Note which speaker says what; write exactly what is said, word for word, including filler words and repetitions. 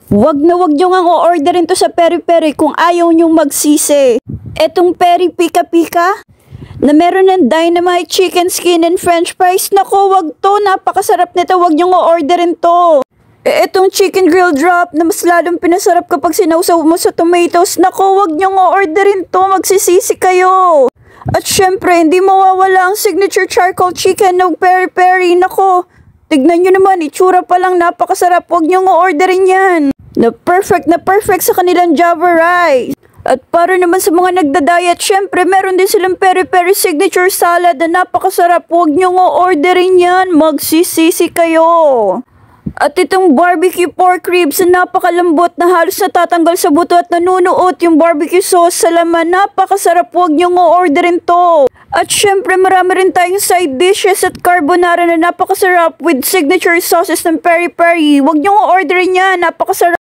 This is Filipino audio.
Speaker 1: Wag na wag nyo nga o-orderin to sa peri-peri kung ayaw nyong magsisi. Etong peri pika-pika na meron ng dynamite chicken skin and french fries. Nako, wag to. Napakasarap nito. Wag nyo o-orderin to. E etong chicken grill drop na mas lalong pinasarap kapag sinausaw mo sa tomatoes. Nako, wag nyo o-orderin to. Magsisisi kayo. At syempre, hindi mawawala ang signature charcoal chicken ng peri-peri. Nako, tignan nyo naman, itsura pa lang napakasarap. Huwag nyo o-orderin yan. Na perfect na perfect sa kanilang Java rice. At para naman sa mga nagda-diet, syempre meron din silang peri-peri signature salad na napakasarap. Huwag nyo o-orderin yan. Magsisisi kayo. At itong barbecue pork ribs na napakalambot na halos natatanggal sa buto at nanunuot yung barbecue sauce sa laman. Napakasarap, huwag nyo o-orderin to. At syempre marami rin tayong side dishes at carbonara na napakasarap with signature sauces ng peri-peri. Huwag nyo o-orderin yan, napakasarap.